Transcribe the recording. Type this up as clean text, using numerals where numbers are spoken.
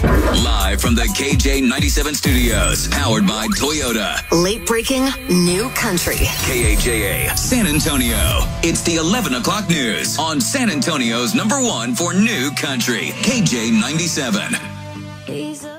Live from the KJ97 studios, powered by Toyota. Late breaking new country. KAJA, San Antonio. It's the 11 o'clock news on San Antonio's #1 for new country, KJ97.